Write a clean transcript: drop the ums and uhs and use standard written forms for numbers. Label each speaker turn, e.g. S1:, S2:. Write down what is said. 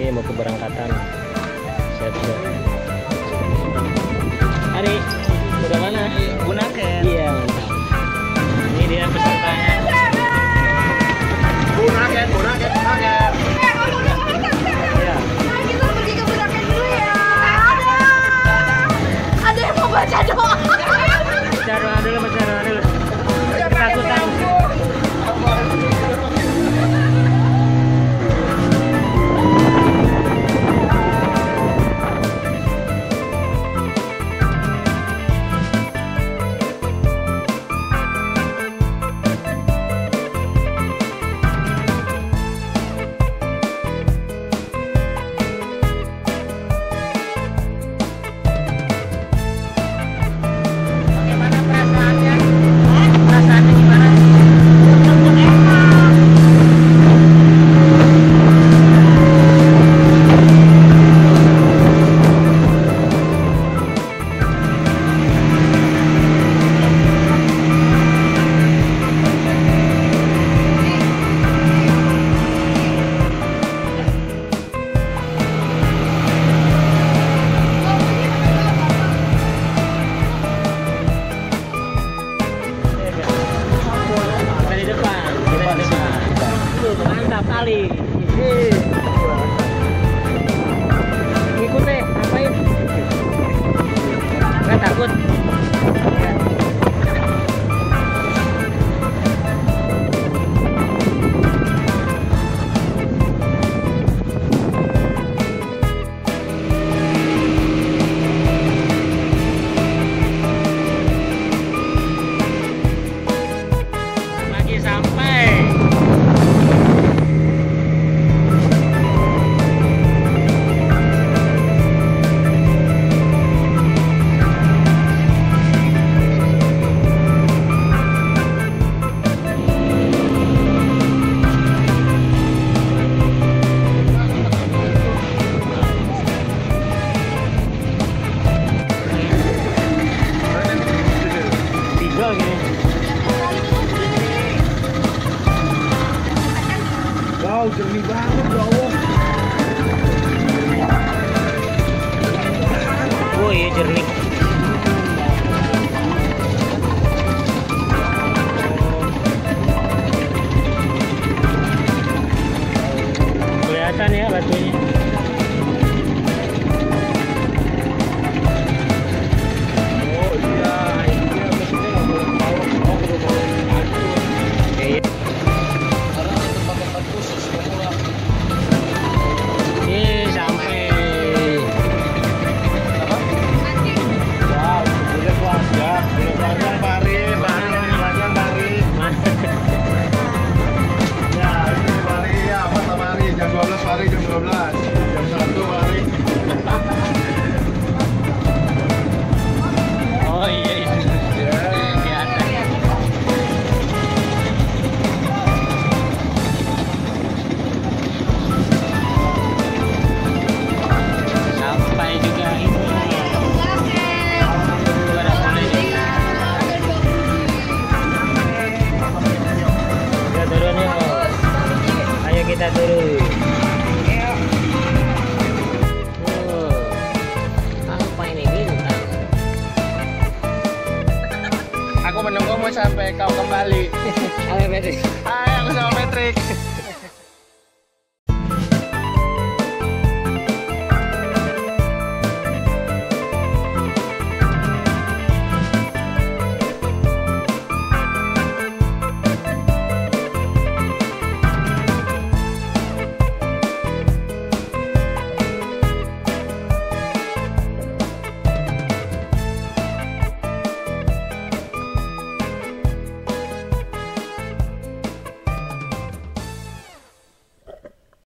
S1: Ini mau keberangkatan. Siap-siap. Ari, udah mana?
S2: Bunaken.
S1: Iya, mantap. Ini dia pesertanya.
S2: Bunaken.
S1: Ya.
S3: Kita pergi ke Bunaken dulu ya. Ada yang mau baca doa.
S1: Baca doa dulu. Ketakutan. Mantap kali. Ngikut deh, ngapain? Nggak takut. Lagi sampai.
S2: Wow, jernih banget ya Allah.
S1: Oh iya jernih. Kelihatan ya batunya.
S2: Oh iya, ini mesinnya nggak boleh ke bawah. Oh, udah boleh diatur. Karena ada tempat-tempat khusus yang murah.
S1: Sampai.
S2: Wow, udah panjang Pari. Ya, ini Pari ya, apa Pari? Jam 12 Pari, jam 12. Jam 1 Pari.
S1: Oh iya. Sampai juga ini. Kita turun yuk. Ayo kita turun. Apa ini bintang?
S2: Aku menunggumu sampai kau kembali.
S1: Ayo Patrick.
S2: Hai, aku sama Patrick.